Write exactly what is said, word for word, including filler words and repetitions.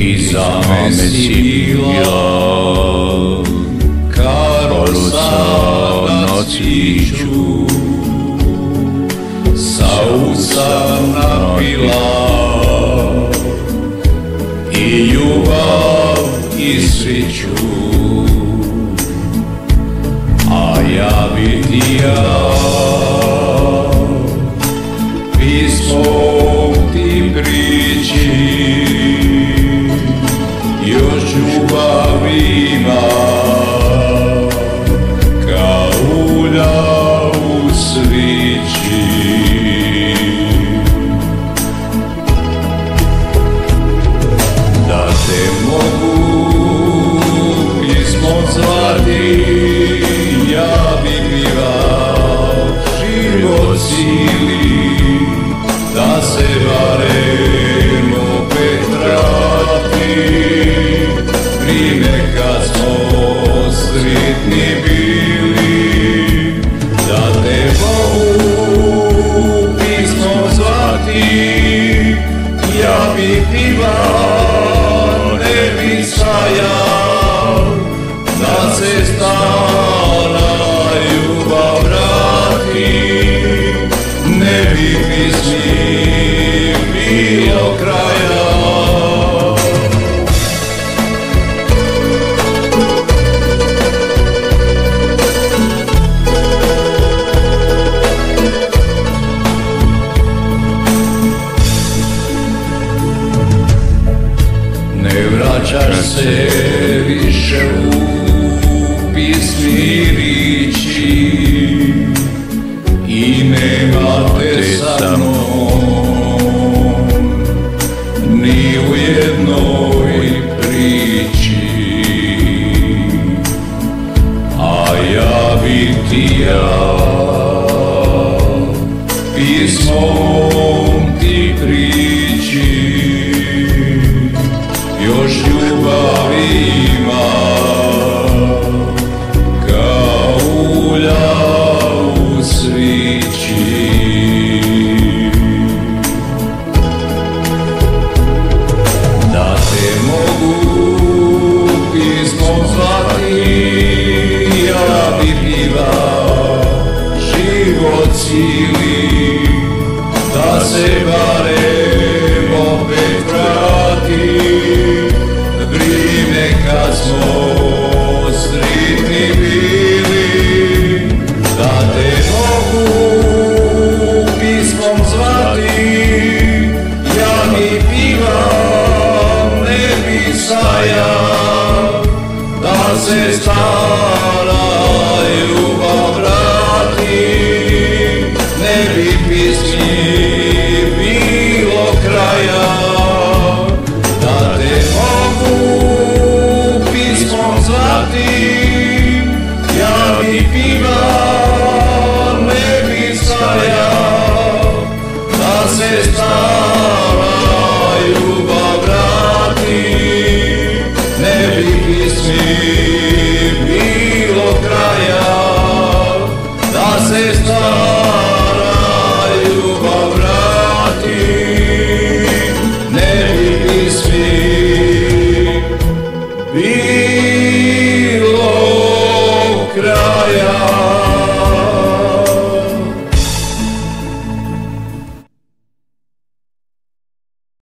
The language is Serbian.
Ti za me si bila karosa na cviću, sa usam napila i ljubav i sreću, a ja bi ti ja pismom ti prići, još ljubav ima kao ulja u svići. Da te mogu pismom zvati, ja bi pivao život cijeli, da se barem opet vrati vrijeme kad smo sretni bili. Da te mogu pismom zvati, ja bi pivao, ne bi stajao, da se stara ljubav vrati, ne bi pismi bilo kraja. Ne vraćaš se više u pismi riči i nema te sa mnom ni u jednoj priči, a ja bi ti ja pismom ti priči, još ljubav ima kao ulja u svići. Da te mogu pismom zvati, ja bi pivao život cijeli, da se barem opet vrati vrijeme kad smo sretni bili. Da te mogu pismom zvati, ja bi pivao, ne bi stajao, da se stara ljubav vrati, ne bi pismi bilo kraja. Da te mogu pismom zvati, ja bi pivao, ne bi stajao, da se stara ljubav vrati, ne bi pismi bilo kraja. Da se stara ljubav vrati, ne bi pismi bilo